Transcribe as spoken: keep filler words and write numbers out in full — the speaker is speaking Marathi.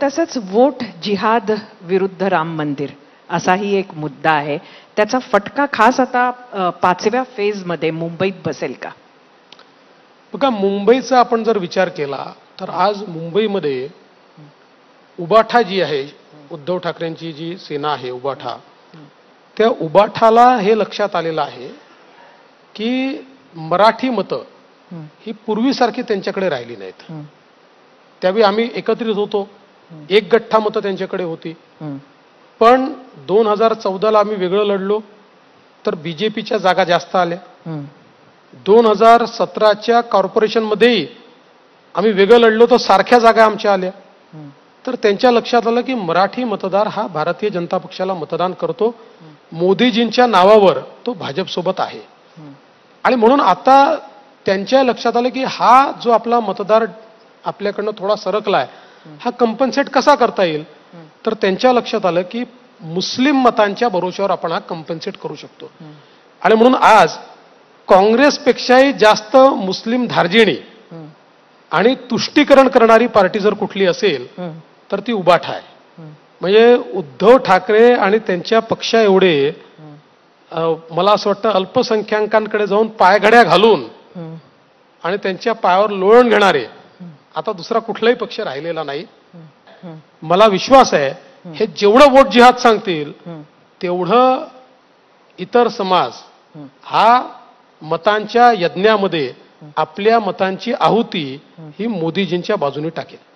तसंच वोट जिहाद विरुद्ध राम मंदिर असाही एक मुद्दा आहे. त्याचा फटका खास आता पाचव्या फेज मध्ये मुंबईत बसेल का? बघा, मुंबईचा आपण जर विचार केला तर आज मुंबईमध्ये उबाठा जी आहे, उद्धव ठाकरेंची जी सेना आहे उबाठा, त्या उबाठाला हे लक्षात आलेलं आहे की मराठी मतं ही पूर्वीसारखी त्यांच्याकडे राहिली नाहीत. त्यावेळी आम्ही एकत्रित होतो, एक गठ्ठा मतं त्यांच्याकडे होती. पण दोन हजार चौदाला आम्ही वेगळं लढलो तर बीजेपीच्या जागा जास्त आल्या. दोन हजार सतराच्या कॉर्पोरेशनमध्येही आम्ही वेगळं लढलो तर सारख्या जागा आमच्या आल्या. तर त्यांच्या लक्षात आलं की मराठी मतदार हा भारतीय जनता पक्षाला मतदान करतो, मोदीजींच्या नावावर तो भाजपसोबत आहे. आणि म्हणून आता त्यांच्या लक्षात आलं की हा जो आपला मतदार आपल्याकडनं थोडा सरकलाय, हा कंपन्सेट कसा करता येईल. तर त्यांच्या लक्षात आलं की मुस्लिम मतांच्या भरोश्यावर आपण हा कंपन्सेट करू शकतो. आणि म्हणून आज काँग्रेसपेक्षाही जास्त मुस्लिम धार्जिणी आणि तुष्टीकरण करणारी पार्टी जर कुठली असेल तर ती उबाठा आहे. म्हणजे उद्धव ठाकरे आणि त्यांच्या पक्षा एवढे मला असं वाटतं अल्पसंख्याकांकडे जाऊन पायघड्या घालून आणि त्यांच्या पायावर लोळण घेणारे आता दुसरा कुठलाही पक्ष राहिलेला नाही. मला विश्वास आहे हे जेवढं वोट जिहाद सांगतील तेवढं इतर समाज हा मतांच्या यज्ञामध्ये आपल्या मतांची आहुती ही मोदीजींच्या बाजूने टाकेल.